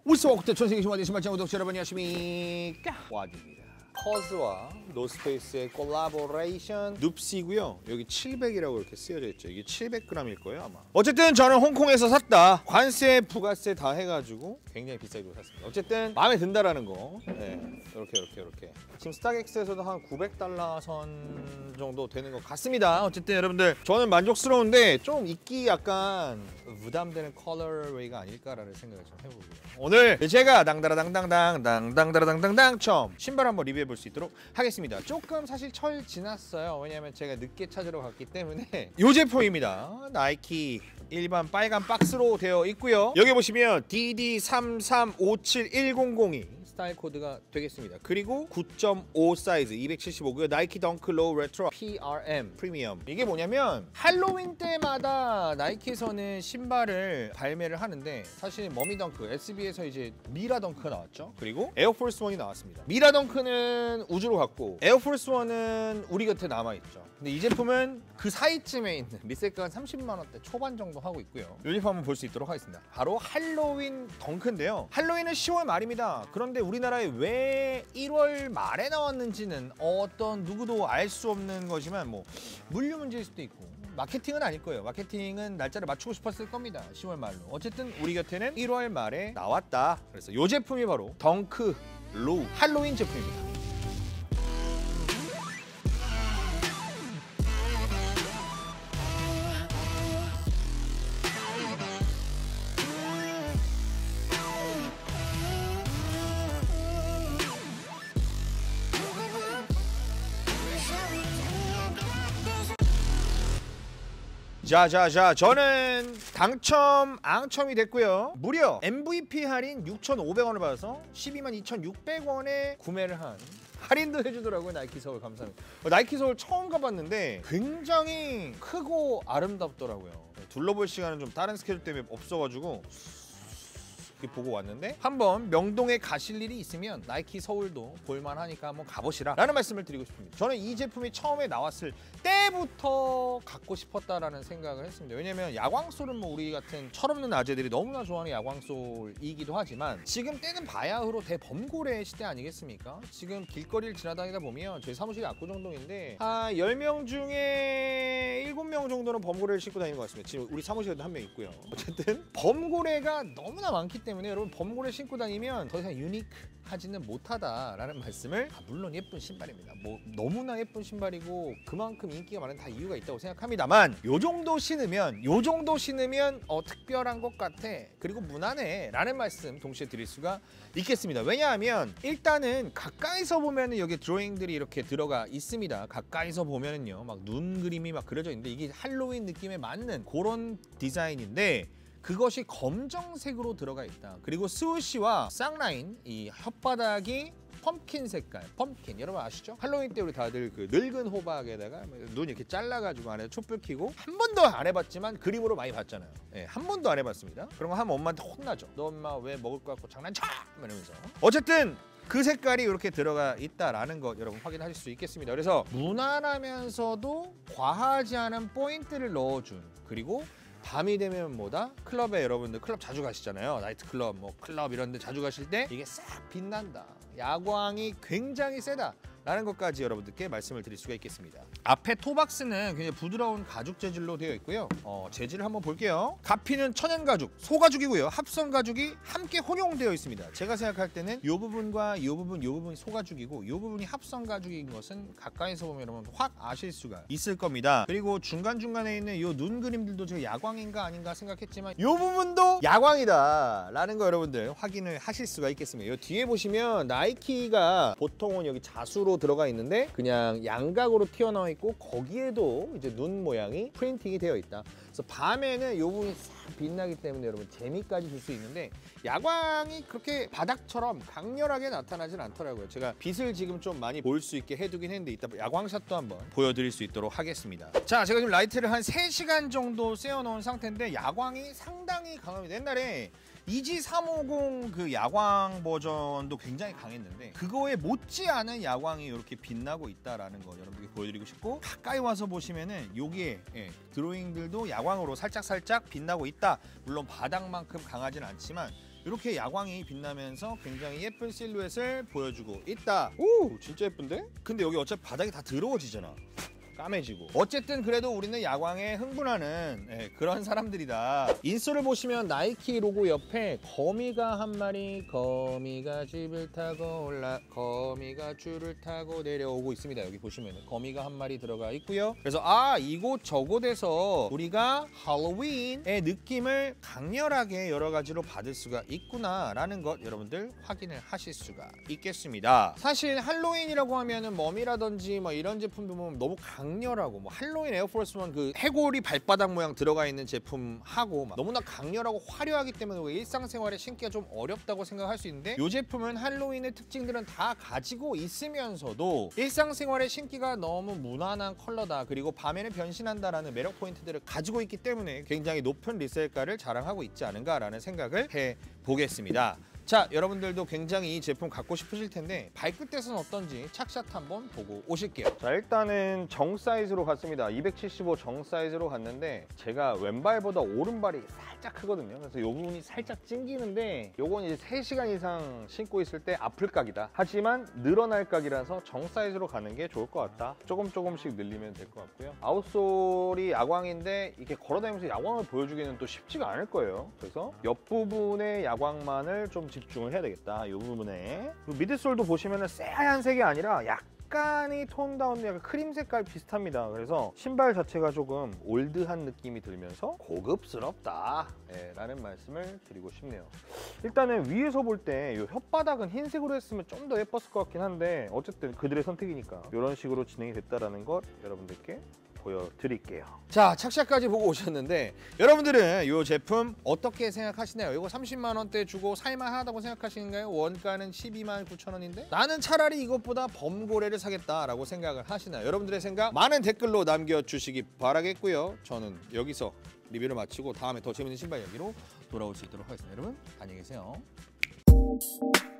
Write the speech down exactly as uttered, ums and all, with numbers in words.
울스워크대 전세계 신화대 신발장 구독자 여러분 안녕하십니까? 와드입니다. 커즈와 노스페이스의 콜라보레이션 눕시고요. 여기 칠백이라고 이렇게 쓰여져 있죠. 이게 칠백 그램일 거예요 아마. 어쨌든 저는 홍콩에서 샀다. 관세, 부가세 다 해가지고 굉장히 비싸게 주고 샀습니다. 어쨌든 마음에 든다라는 거. 네, 이렇게 이렇게 이렇게. 지금 스타렉스에서도 한 구백 달러 선 정도 되는 것 같습니다. 어쨌든 여러분들 저는 만족스러운데 좀 입기 약간 부담되는 컬러웨이가 아닐까라는 생각을 좀 해보고요. 오늘 제가 당다라당당당 당당다라당당당 처음 신발 한번 리뷰해 볼 수 있도록 하겠습니다. 조금 사실 철 지났어요. 왜냐면 제가 늦게 찾으러 갔기 때문에 이 제품입니다. 나이키 일반 빨간 박스로 되어 있고요. 여기 보시면 디디 삼삼오칠일공공이 스타일 코드가 되겠습니다. 그리고 구 점 오 사이즈 이백칠십오고요. 나이키 덩크 로우 레트로 피알엠 프리미엄. 이게 뭐냐면 할로윈 때마다 나이키에서는 신발을 발매를 하는데 사실 머미 덩크, 에스비에서 이제 미라 덩크가 나왔죠. 그리고 에어포스 원이 나왔습니다. 미라 덩크는 우주로 갔고 에어포스 원은 우리 곁에 남아있죠. 근데 이 제품은 그 사이쯤에 있는 리셀가 한 삼십만 원대 초반 정도 하고 있고요. 유니폼 한번 볼 수 있도록 하겠습니다. 바로 할로윈 덩크인데요. 할로윈은 시월 말입니다. 그런데 우리나라에 왜 일월 말에 나왔는지는 어떤 누구도 알 수 없는 거지만 뭐 물류 문제일 수도 있고 마케팅은 아닐 거예요. 마케팅은 날짜를 맞추고 싶었을 겁니다. 시월 말로. 어쨌든 우리 곁에는 일월 말에 나왔다. 그래서 이 제품이 바로 덩크 로우 할로윈 제품입니다. 자자자 저는 당첨 앙첨이 됐고요. 무려 엠브이피 할인 육천오백 원을 받아서 십이만 이천육백 원에 구매를 한 할인도 해주더라고요. 나이키 서울 감사합니다. 나이키 서울 처음 가봤는데 굉장히 크고 아름답더라고요. 둘러볼 시간은 좀 다른 스케줄 때문에 없어가지고 보고 왔는데 한번 명동에 가실 일이 있으면 나이키 서울도 볼만하니까 한번 가보시라 라는 말씀을 드리고 싶습니다. 저는 이 제품이 처음에 나왔을 때부터 갖고 싶었다라는 생각을 했습니다. 왜냐면 야광솔은 뭐 우리 같은 철없는 아재들이 너무나 좋아하는 야광솔이기도 하지만 지금 때는 바야흐로 대범고래 시대 아니겠습니까? 지금 길거리를 지나다니다 보면 저희 사무실이 압구정동인데 한 열 명 중에 일곱 명 정도는 범고래를 신고 다니는 것 같습니다. 지금 우리 사무실에도 한 명 있고요. 어쨌든 범고래가 너무나 많기 때문에 때문에 여러분 범고래 신고 다니면 더 이상 유니크하지는 못하다라는 말씀을 아, 물론 예쁜 신발입니다. 뭐 너무나 예쁜 신발이고 그만큼 인기가 많은 다 이유가 있다고 생각합니다만 요 정도 신으면 요 정도 신으면 어, 특별한 것 같아 그리고 무난해 라는 말씀 동시에 드릴 수가 있겠습니다. 왜냐하면 일단은 가까이서 보면은 여기 드로잉들이 이렇게 들어가 있습니다. 가까이서 보면은요 막 눈 그림이 막 그려져 있는데 이게 할로윈 느낌에 맞는 그런 디자인인데 그것이 검정색으로 들어가 있다. 그리고 스우시와 쌍라인, 이 혓바닥이 펌킨 색깔, 펌킨 여러분 아시죠? 할로윈 때 우리 다들 그 늙은 호박에다가 눈 이렇게 잘라가지고 안에 촛불 켜고 한 번도 안 해봤지만 그림으로 많이 봤잖아요. 네, 한 번도 안 해봤습니다. 그런 거 하면 엄마한테 혼나죠. 너 엄마 왜 먹을 거 갖고 장난쳐? 이러면서 어쨌든 그 색깔이 이렇게 들어가 있다라는 것 여러분 확인하실 수 있겠습니다. 그래서 무난하면서도 과하지 않은 포인트를 넣어준 그리고 밤이 되면 뭐다? 클럽에 여러분들 클럽 자주 가시잖아요. 나이트클럽, 뭐 클럽 이런 데 자주 가실 때 이게 싹 빛난다. 야광이 굉장히 세다. 라는 것까지 여러분들께 말씀을 드릴 수가 있겠습니다. 앞에 토박스는 굉장히 부드러운 가죽 재질로 되어 있고요. 어, 재질을 한번 볼게요. 가피는 천연 가죽, 소가죽이고요. 합성 가죽이 함께 혼용되어 있습니다. 제가 생각할 때는 이 부분과 이 부분, 이 부분이 소가죽이고 이 부분이 합성 가죽인 것은 가까이서 보면 여러분 확 아실 수가 있을 겁니다. 그리고 중간중간에 있는 이 눈 그림들도 제가 야광인가 아닌가 생각했지만 이 부분도 야광이다 라는 거 여러분들 확인을 하실 수가 있겠습니다. 이 뒤에 보시면 나이키가 보통은 여기 자수로 들어가 있는데 그냥 양각으로 튀어나와 있고 거기에도 이제 눈 모양이 프린팅이 되어 있다. 그래서 밤에는 이 부분이 싹 빛나기 때문에 여러분 재미까지 줄 수 있는데 야광이 그렇게 바닥처럼 강렬하게 나타나진 않더라고요. 제가 빛을 지금 좀 많이 볼 수 있게 해두긴 했는데 이따 야광샷도 한번 보여드릴 수 있도록 하겠습니다. 자, 제가 지금 라이트를 한 세 시간 정도 쐬어놓은 상태인데 야광이 상당히 강합니다. 옛날에 이지 삼오공 그 야광 버전도 굉장히 강했는데 그거에 못지않은 야광이 이렇게 빛나고 있다라는 거 여러분께 보여드리고 싶고 가까이 와서 보시면은 여기에 예, 드로잉들도 야광으로 살짝살짝 빛나고 있다. 물론 바닥만큼 강하진 않지만 이렇게 야광이 빛나면서 굉장히 예쁜 실루엣을 보여주고 있다. 오, 진짜 예쁜데? 근데 여기 어차피 바닥이 다 더러워지잖아. 까매지고. 어쨌든 그래도 우리는 야광에 흥분하는 예, 그런 사람들이다. 인솔을 보시면 나이키 로고 옆에 거미가 한 마리, 거미가 집을 타고 올라, 거미가 줄을 타고 내려오고 있습니다. 여기 보시면 거미가 한 마리 들어가 있고요. 그래서 아, 이곳 저곳에서 우리가 할로윈의 느낌을 강렬하게 여러 가지로 받을 수가 있구나 라는 것 여러분들 확인을 하실 수가 있겠습니다. 사실 할로윈이라고 하면은 멈이라든지 뭐 이런 제품들 보면 너무 강 강렬하고 뭐 할로윈 에어포스원 그 해골이 발바닥 모양 들어가 있는 제품하고 막 너무나 강렬하고 화려하기 때문에 일상생활에 신기가 좀 어렵다고 생각할 수 있는데 이 제품은 할로윈의 특징들은 다 가지고 있으면서도 일상생활에 신기가 너무 무난한 컬러다, 그리고 밤에는 변신한다라는 매력 포인트들을 가지고 있기 때문에 굉장히 높은 리셀가를 자랑하고 있지 않은가라는 생각을 해보겠습니다. 자, 여러분들도 굉장히 이 제품 갖고 싶으실 텐데 발끝에서는 어떤지 착샷 한번 보고 오실게요. 자, 일단은 정 사이즈로 갔습니다. 이백칠십오 정 사이즈로 갔는데 제가 왼발보다 오른발이 살짝 크거든요. 그래서 이 부분이 살짝 찡기는데 요건 이제 세 시간 이상 신고 있을 때 아플 각이다. 하지만 늘어날 각이라서 정 사이즈로 가는 게 좋을 것 같다. 조금 조금씩 늘리면 될 것 같고요. 아웃솔이 야광인데 이렇게 걸어다니면서 야광을 보여주기는 또 쉽지가 않을 거예요. 그래서 옆부분의 야광만을 좀 집중을 해야 되겠다. 이 부분에. 미드솔도 보시면은 새하얀색이 아니라 약간이 톤 다운된 약간 크림 색깔 비슷합니다. 그래서 신발 자체가 조금 올드한 느낌이 들면서 고급스럽다 네, 라는 말씀을 드리고 싶네요. 일단은 위에서 볼 때 이 혓바닥은 흰색으로 했으면 좀 더 예뻤을 것 같긴 한데 어쨌든 그들의 선택이니까 이런 식으로 진행이 됐다라는 것 여러분들께 보여드릴게요. 자, 착샷까지 보고 오셨는데 여러분들은 이 제품 어떻게 생각하시나요? 이거 삼십만 원대 주고 살만하다고 생각하시는가요? 원가는 십이만 구천 원인데 나는 차라리 이것보다 범고래를 사겠다라고 생각을 하시나요? 여러분들의 생각 많은 댓글로 남겨주시기 바라겠고요. 저는 여기서 리뷰를 마치고 다음에 더 재밌는 신발 이야기로 돌아올 수 있도록 하겠습니다. 여러분 안녕히 계세요.